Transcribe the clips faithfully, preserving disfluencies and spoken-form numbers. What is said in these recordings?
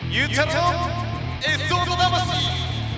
ゆうちゃんのエスオーの魂。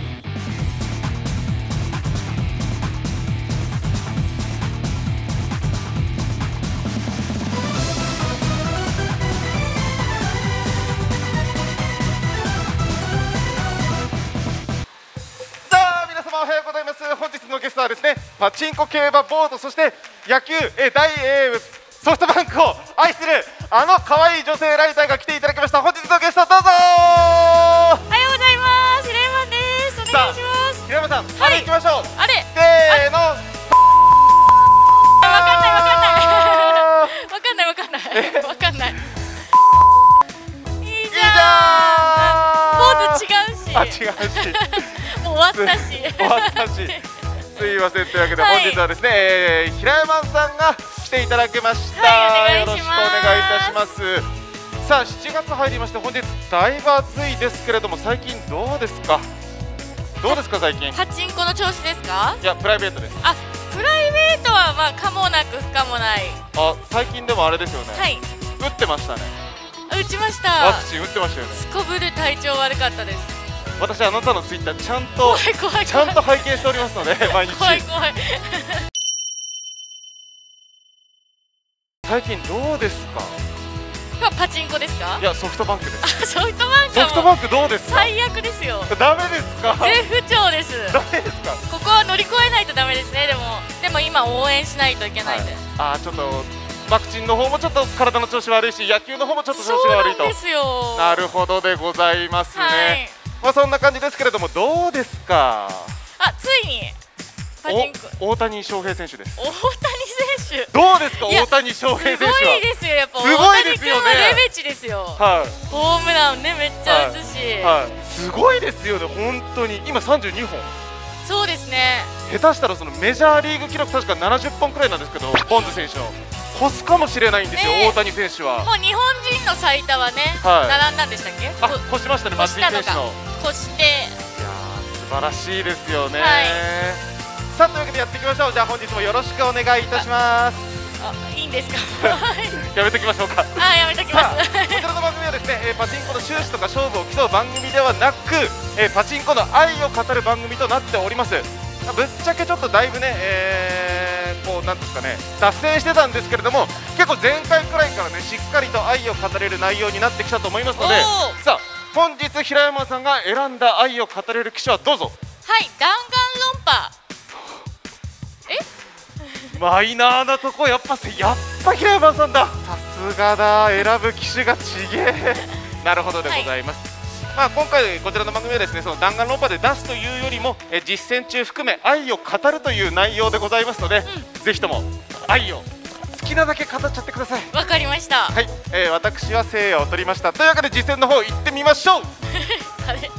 おはようございます。本日のゲストはですね、パチンコ競馬ボート、そして野球え大えーソフトバンクを愛するあの可愛い女性ライターが来ていただきました。本日のゲストどうぞ。おはようございます。平山です。お願いします。 平山さん、はい、あれ行きましょう。 あれ、 せーの。わかんないわかんないわかんないわかんないわかんない。いいじゃん。ポーズ違うし。 あ、違うし。 もう終わったし。 終わったし。すいません、というわけで本日はですね、えー、平山さんが来ていただきました。 はい、 よろしくお願いいたします。さあ、しちがつ入りまして本日だいぶ暑いですけれども、最近どうですか。どうですか最近。 パチンコの調子ですか。 いや、プライベートです。 あ、プライベートはまあ可もなく不可もない。 あ、最近でもあれですよね。 はい。 打ってましたね。 打ちました。 ワクチン打ってましたよね。 すこぶる体調悪かったです。 私あなたのツイッターちゃんとちゃんと拝見しておりますので毎日。 怖い怖い。 最近どうですか。 パチンコですか。 いや、ソフトバンクです。 ソフトバンク。 ソフトバンクどうですか。 最悪ですよ。 ダメですか。 絶不調です。 ダメですか。 ここは乗り越えないとダメですね。でもでも今応援しないといけないんで。 ああ、ちょっとワクチンの方もちょっと体の調子悪いし、野球の方もちょっと調子悪いと。 そうなんですよ。 なるほどでございますね。まあそんな感じですけれども、どうですか。 あ、ついにパチンコ。 大谷翔平選手です。 大谷選手。 どうですか、大谷翔平選手は。 すごいですよ、やっぱ。 すごいですよね。 レベチですよ。 はい。 ホームランね、めっちゃ打つし。 はい。すごいですよね、本当に。今さんじゅうにほん。 そうですね。 下手したらそのメジャーリーグ記録確かななじゅっぽんくらいなんですけど、ボンズ選手の越すかもしれないんですよ、大谷選手は。 もう日本人の最多はね、並んだんでしたっけ。 あ、越しましたね、松井選手の。 越して。いやー、素晴らしいですよね。さあ、というわけでやっていきましょう。じゃあ本日もよろしくお願いいたします。 あ、いいんですか。 やめときましょうか。 あ、やめときます。 こちらの番組はですね、パチンコの収支とか勝負を競う番組ではなく、パチンコの愛を語る番組となっております。ぶっちゃけちょっとだいぶね、えー、こうなんですかね、脱線してたんですけれども、結構前回くらいからね、しっかりと愛を語れる内容になってきたと思いますので、さあ本日平山さんが選んだ愛を語れる機種はどうぞ。 はい、弾丸論破。えマイナーなとこ、やっぱやっぱ平山さんだ。さすがだ、選ぶ機種がちげえ。なるほどでございます。はい、まあ今回こちらの番組はですね、その弾丸論破で出すというよりも、え実践中含め愛を語るという内容でございますので、うん、ぜひとも愛を好きなだけ語っちゃってください。 わかりました。 はい、えー、私は聖夜を取りました。というわけで実践の方行ってみましょう。 あれ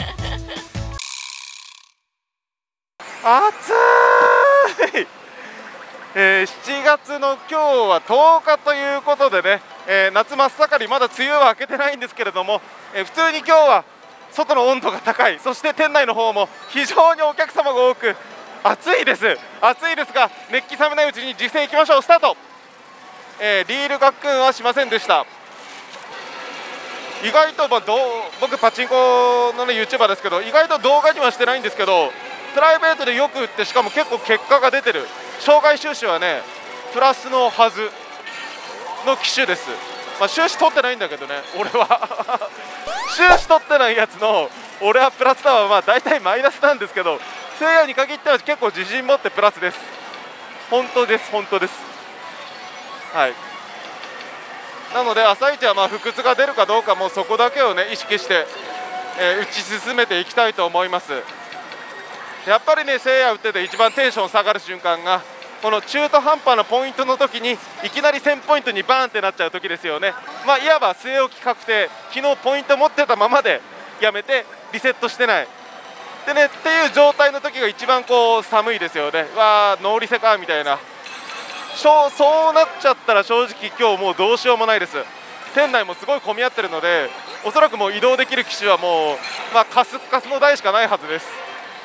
暑い。えー、しちがつの今日はとおかということでね、えー、夏真っ盛り、まだ梅雨は明けてないんですけれども、えー、普通に今日は外の温度が高い、そして店内の方も非常にお客様が多く暑いです暑いですが、熱気冷めないうちに実践いきましょう。スタート。えー、リールガックンはしませんでした。意外と、まあ、どう僕パチンコの、ね、ユーチューバーですけど、意外と動画にはしてないんですけど、プライベートでよく打って、しかも結構結果が出てる。障害収支はねプラスのはずの機種です。まあ、収支取ってないんだけどね、俺は収支取ってないやつの俺はプラスだはまあ大体マイナスなんですけど、せいやに限っては結構自信持ってプラスです。本当です本当です。はい。なので朝一はまあ不屈が出るかどうか、もうそこだけをね意識して、えー、打ち進めていきたいと思います。やっぱりね、せいや打ってて一番テンション下がる瞬間がこの中途半端なポイントの時にいきなりせんポイントにバーンってなっちゃう時ですよね。まあいわば据え置き確定、昨日ポイント持ってたままでやめてリセットしてないでねっていう状態の時が一番こう寒いですよね。わあノーリセかみたいな。そうそうなっちゃったら正直今日もうどうしようもないです。店内もすごい混み合ってるので、おそらくもう移動できる機種はもう、まあ、カスカスの台しかないはずです。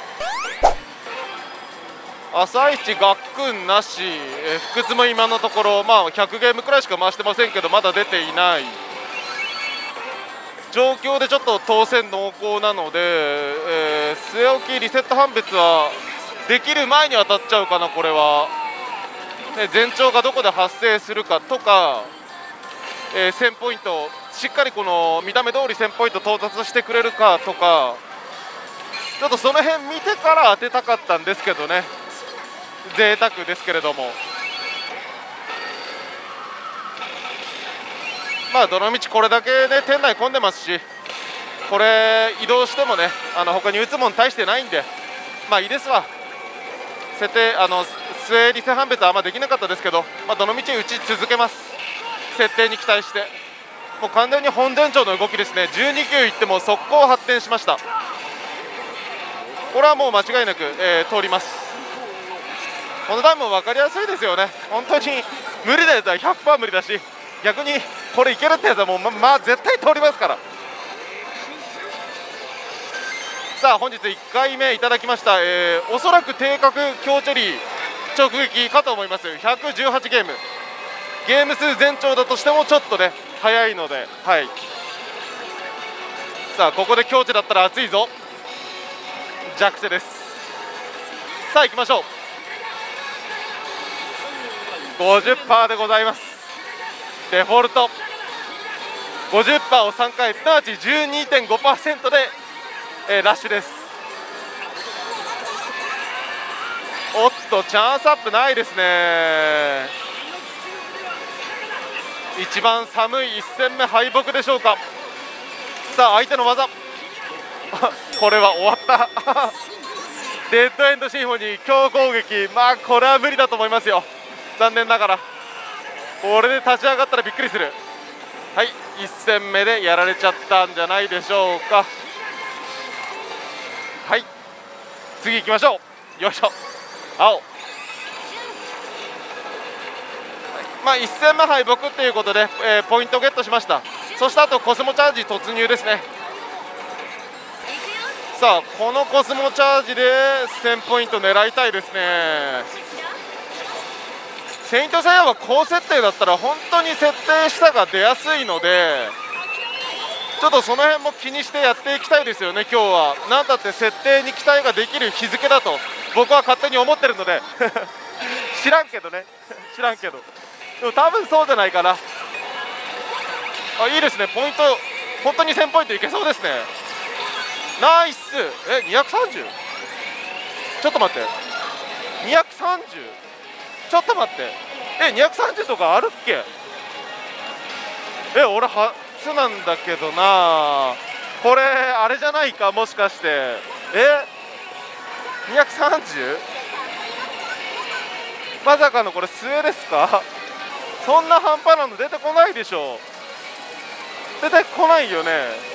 朝一ガックンなし、えー、不屈も今のところ、まあ、ひゃくゲームくらいしか回してませんけどまだ出ていない。 状況でちょっと当選濃厚なので、えー、据え置きリセット判別はできる前に当たっちゃうかな、これは。で前兆がどこで発生するかとか、えー、せんポイントしっかりこの見た目通りせんポイント到達してくれるかとか、ちょっとその辺見てから当てたかったんですけどね、贅沢ですけれども。まあどのみちこれだけで店内混んでますし、これ移動してもね、あの他に打つもん大してないんで、まあいいですわ。設定あの末リセ判別はあんまできなかったですけど、まあ、どのみち打ち続けます。設定に期待して、もう完全に本前兆の動きですね。じゅうにきゅういっても速攻発展しました。これはもう間違いなく、えー、通ります。このタイムも分かりやすいですよね。本当に無理なやつは ひゃくパーセント 無理だし、逆にこれいけるってやつはもう ま, まあ絶対通りますから。さあ本日いっかいめいただきました、えー、おそらく定格強チェリー直撃かと思います。ひゃくじゅうはちゲーム、ゲーム数全長だとしてもちょっとね早いので、はい。さあここで強チェだったら熱いぞ。弱手です。さあ行きましょう。 ごじゅっパーセント でございます。デフォルト ごじゅっパーセント をさんかい、すなわち じゅうにてんごパーセント で、えー、ラッシュです。おっとチャンスアップないですね。一番寒いいっ戦目敗北でしょうか。さあ相手の技これは終わったデッドエンドシンフォニー強攻撃、まあこれは無理だと思いますよ。残念ながらこれで立ち上がったらびっくりする。はい、いっ戦目でやられちゃったんじゃないでしょうか。はい、次行きましょう。よいしょ。青、はい、まあいっ戦目敗北ということで、えー、ポイントゲットしました。そしてあとコスモチャージ突入ですね。さあこのコスモチャージでせんポイント狙いたいですね。セイントセイヤは高設定だったら本当に設定したが出やすいので、ちょっとその辺も気にしてやっていきたいですよね。今日は何だって設定に期待ができる日付だと僕は勝手に思ってるので知らんけどね知らんけど、でも多分そうじゃないかな。あ、いいですね。ポイント本当にせんポイントいけそうですね。ナイス。え にひゃくさんじゅう？ ちょっと待って、にひゃくさんじゅう、ちょっと待って、えにひゃくさんじゅうとかあるっけ。え俺初なんだけどな。これあれじゃないか、もしかして。えにひゃくさんじゅう？ まさかのこれ末ですか。そんな半端なの出てこないでしょ。出てこないよね。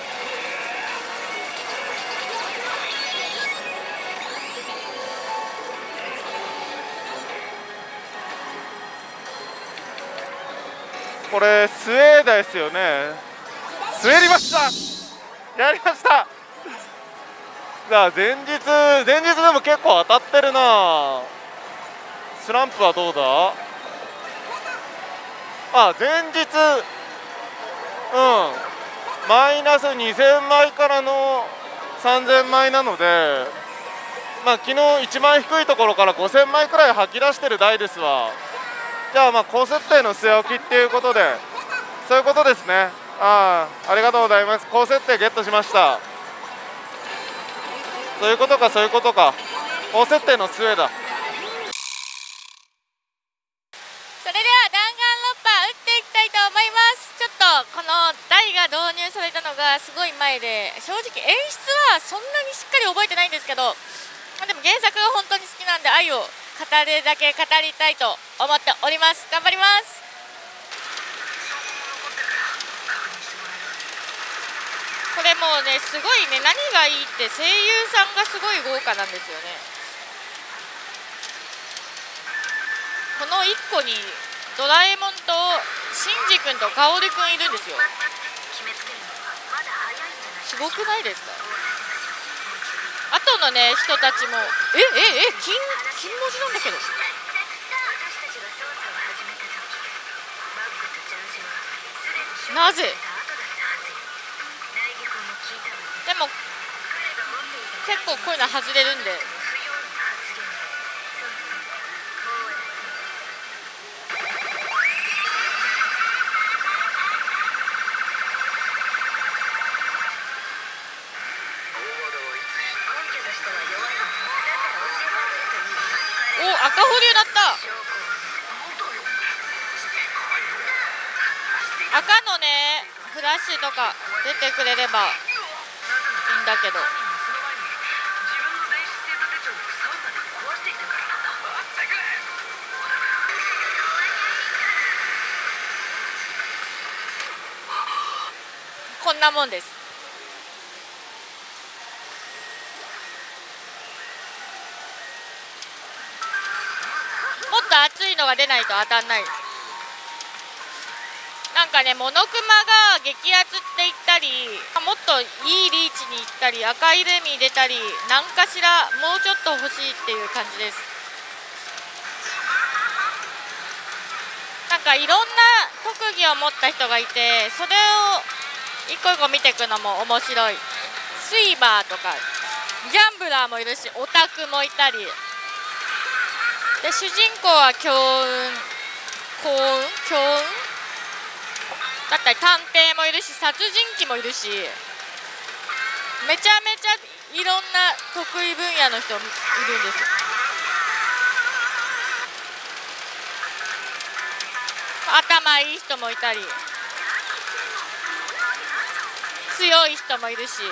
これスウェーデンですよね。滑りました。やりました。さあ前日前日でも結構当たってるな。スランプはどうだ。あ前日うんマイナスにせんまいからのさんぜんまいなので、まあ昨日いちまい低いところからごせんまいくらい吐き出してる台ですわ。じゃあまあ高設定の据え置きっていうことで、そういうことですね。ああ、ありがとうございます。高設定ゲットしました。そういうことか、そういうことか。高設定の末だ。 それでは弾丸ロッパー打っていきたいと思います。ちょっとこの台が導入されたのがすごい前で、正直演出はそんなにしっかり覚えてないんですけど、まあ、でも原作が本当に好きなんで愛を語れるだけ語りたいと思っております。頑張ります。これもうねすごいね、何がいいって声優さんがすごい豪華なんですよね。このいっこにドラえもんとシンジ君とカオル君いるんですよ。すごくないですか。あとのね人たちもえええ金金文字なんだけど、なぜでも結構こういうの外れるんで。お、赤保留だった。赤のねフラッシュとか出てくれればいいんだけど。こんなもんです。もっと熱いのが出ないと当たんない。なんかね、モノクマが激アツって言ったり、もっといいリーチに行ったり、赤いルミ出たり、何かしらもうちょっと欲しいっていう感じです。なんかいろんな特技を持った人がいて、それを一個一個見ていくのも面白い。スイマーとかギャンブラーもいるし、オタクもいたりで、主人公は強運幸運強運だったり、探偵もいるし、殺人鬼もいるし、めちゃめちゃいろんな得意分野の人いるんですよ。頭いい人もいたり、強い人もいるし。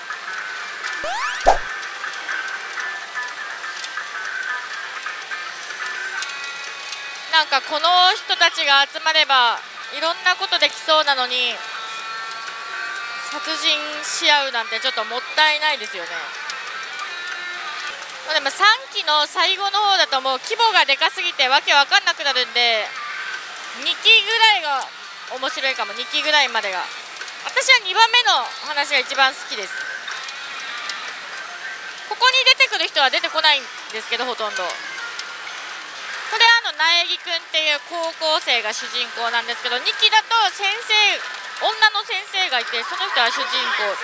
なんかこの人たちが集まればいろんなことできそうなのに、殺人し合うなんてちょっともったいないですよね。でもさんきの最後の方だともう規模がでかすぎてわけわかんなくなるんで、にきぐらいが面白いかも。にきぐらいまでが、私はにばんめの話が一番好きです。ここに出てくる人は出てこないんですけど、ほとんど。これあの苗木くんっていう高校生が主人公なんですけど、にきだと先生、女の先生がいて、その人は主人公。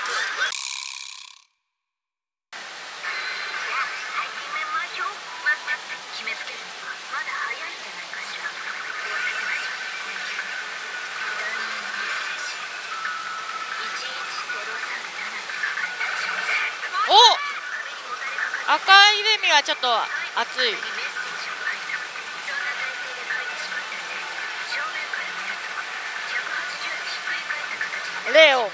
お、赤いルミはちょっと熱い。レオン。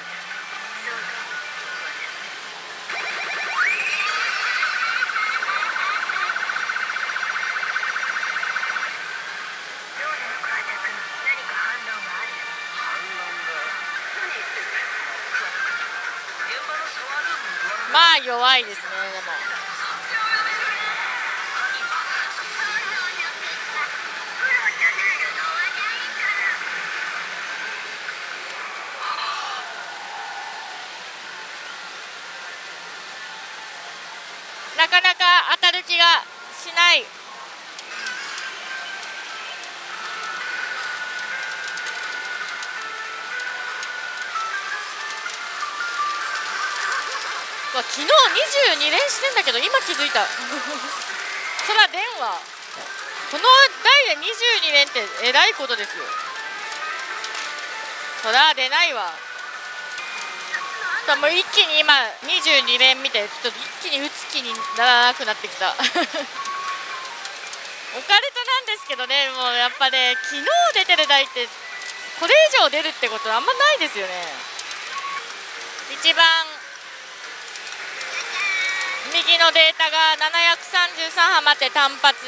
まあ弱いですね。でもなかなか当たる気がしない。昨日にじゅうに連してんだけど今気づいたそら出んわ。この台でにじゅうに連ってえらいことですよ。そら出ないわ。もう一気に今にじゅうに連見てちょっと一気に打つ気にならなくなってきたオカルトなんですけどね、もうやっぱね、昨日出てる台ってこれ以上出るってことあんまないですよね。一番右のデータがななひゃくさんじゅうさんはまって単発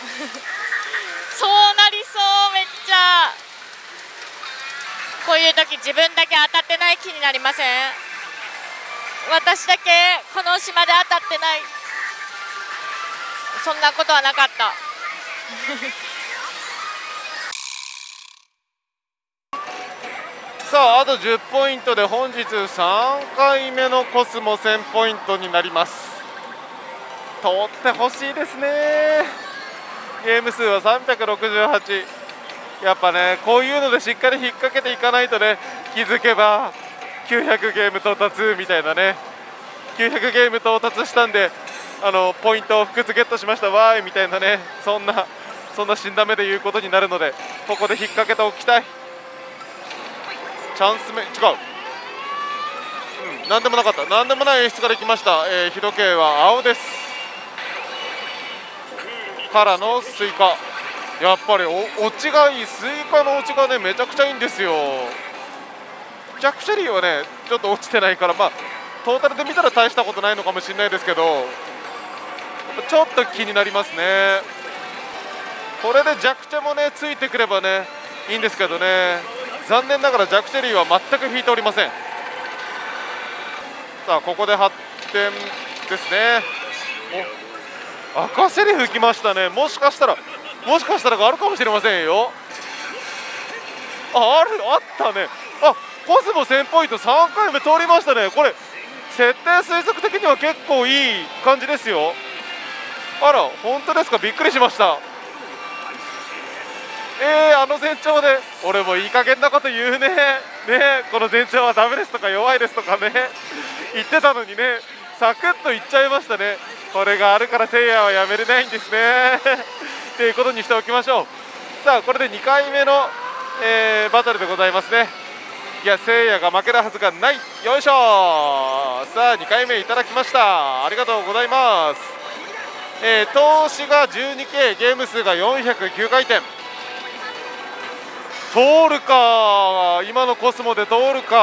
そうなりそう。めっちゃこういう時自分だけ当たってない気になりません？私だけこの島で当たってない。そんなことはなかったさあ、あとじゅっポイントで本日さんかいめのコスモせんポイントになります。取ってほしいですね。ゲーム数はさんびゃくろくじゅうはち。やっぱね、こういうのでしっかり引っ掛けていかないとね、気づけばきゅうひゃくゲーム到達みたいなね、きゅうひゃくゲーム到達したんであのポイントを複数ゲットしましたわーいみたいなね、そんなそんな死んだ目で言うことになるので、ここで引っ掛けておきたい。チャンス目違う、うん、なんでもなかった、なんでもない演出ができました。えー、日時計は青です。からのスイカ、やっぱりおオチがいい、スイカのオチがねめちゃくちゃいいんですよ。ジャック・シェリーはねちょっと落ちてないから、まあトータルで見たら大したことないのかもしれないですけど、ちょっと気になりますね。これで弱点もねついてくればねいいんですけどね、残念ながらジャック・シェリーは全く引いておりません。さあここではってんですね。お赤セリフきましたね。もしかしたらもしかしたらがあるかもしれませんよ。ああるあったね。あコスモせんポイントさんかいめ通りましたね。これ設定推測的には結構いい感じですよ。あら本当ですか、びっくりしました。えー、あの前兆で俺もいい加減なこと言うね。ねこの前兆はダメですとか弱いですとかね言ってたのにね、サクッと言っちゃいましたね。これがあるからせいやはやめれないんですねということにしておきましょう。さあこれでにかいめの、えー、バトルでございますね。いやせいやが負けるはずがない。よいしょ。さあにかいめいただきました。ありがとうございます。えー、投資が じゅうにケー、 ゲーム数がよんひゃくきゅうかいてん。通るか、今のコスモで通るか。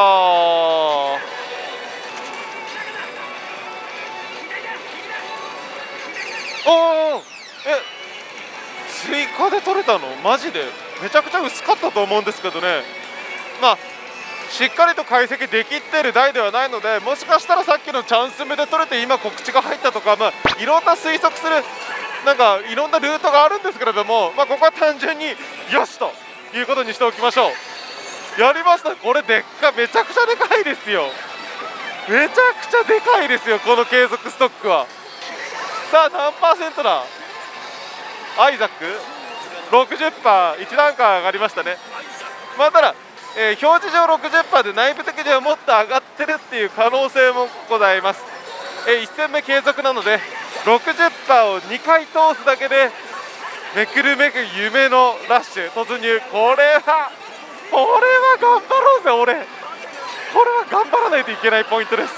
おお、え追加で取れたのマジでめちゃくちゃ薄かったと思うんですけどね。まあしっかりと解析できてる台ではないので、もしかしたらさっきのチャンス目で取れて今告知が入ったとか、まあ、いろんな推測するなんかいろんなルートがあるんですけれども、まあ、ここは単純によしということにしておきましょう。やりました。これでっかめちゃくちゃでかいですよ。めちゃくちゃでかいですよこの継続ストックは。さあ何パーセントだ。アイザック ろくじゅっパーセント、 いち段階上がりましたね。まあただえー、表示上 ろくじゅっパーセント で内部的にはもっと上がってるっていう可能性もございます。えー、いち戦目継続なので ろくじゅっパーセント をにかい通すだけでめくるめく夢のラッシュ突入。これはこれは頑張ろうぜ俺。これは頑張らないといけないポイントです。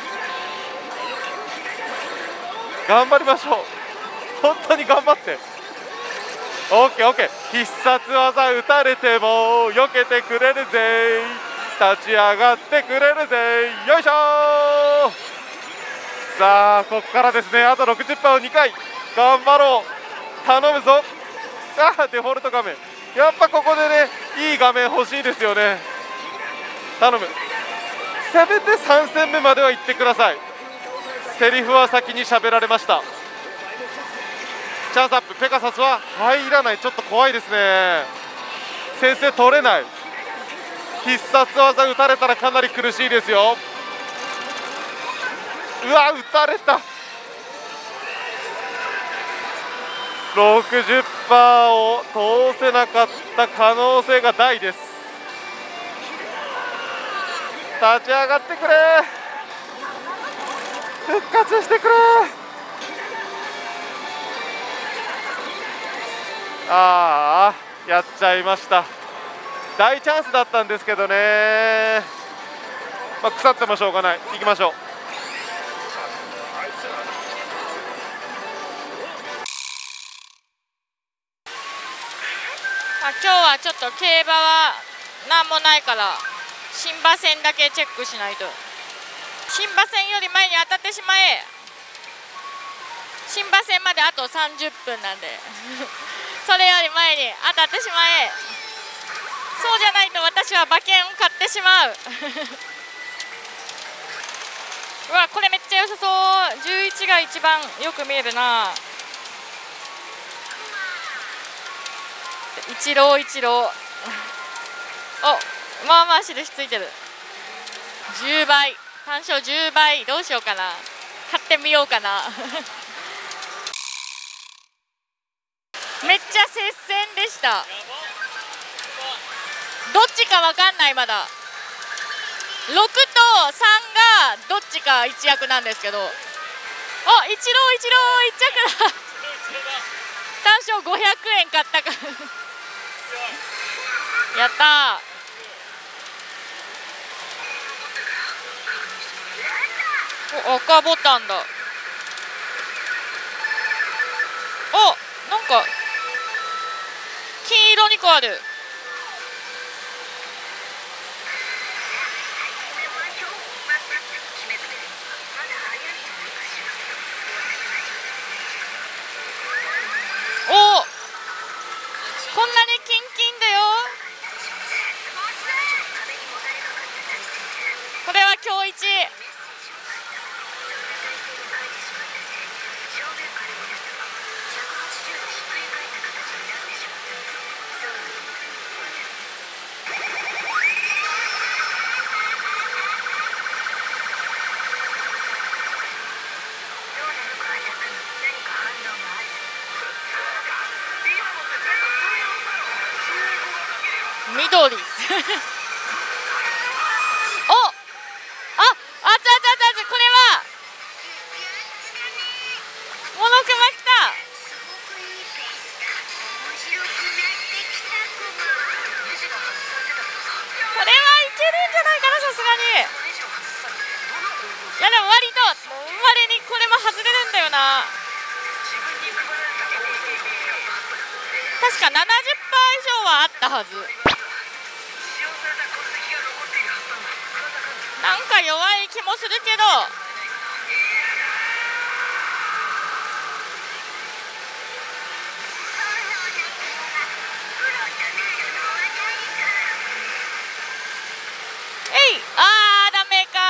頑張りましょう。本当に頑張って。オッケーオッケー。必殺技打たれても避けてくれるぜ、立ち上がってくれるぜ、よいしょー。さあここからですね、あと ろくじゅっパーセント をにかい頑張ろう。頼むぞ。あーデフォルト画面、やっぱここでねいい画面欲しいですよね。頼む、せめてさん戦目までは行ってください。セリフは先に喋られました。チャンスアップ、ペガサスは入らない。ちょっと怖いですね。先制取れない。必殺技打たれたらかなり苦しいですよ。うわ打たれた。ろくじゅっパーセント を通せなかった可能性が大です。立ち上がってくれ、復活してくれ。ああやっちゃいました。大チャンスだったんですけどね、まあ、腐ってもしょうがない。行きましょう。 まあ、今日はちょっと競馬は何もないから新馬戦だけチェックしないと。新馬戦より前に当たってしまえ。新馬戦まであとさんじゅっぷんなんでそれより前に当たってしまえ。そうじゃないと私は馬券を買ってしまううわこれめっちゃ良さそう。じゅういちが一番よく見えるな。一郎一郎おまあまあ印ついてる。じゅうばい単勝じゅうばいどうしようかな。買ってみようかなめっちゃ接戦でした。どっちかわかんないまだ。 ろくとさんがどっちかいち役なんですけど、あ、イチローイチローいっ着だ。単勝ごひゃくえん買ったかやったー。お、赤ボタンだ。お、なんか金色に個ある。お、こんなにキンキンだよ。これは今日一。緑お、あ、あつあつあつあつ、これはモノクマ来た。これはいけるんじゃないかな、さすがに。いやでも割とまれにこれも外れるんだよな。確か ななじゅっパーセント 以上はあったはず。なんか弱い気もするけど、えい、あーダメか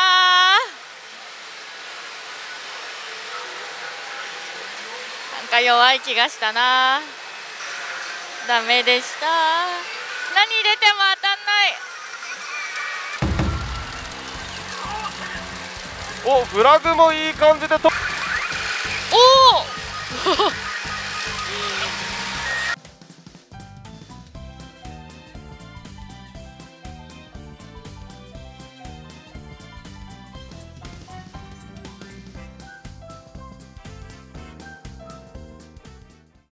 ー。なんか弱い気がしたな。ダメでした。何入れても当たんない。 お、フラグもいい感じでと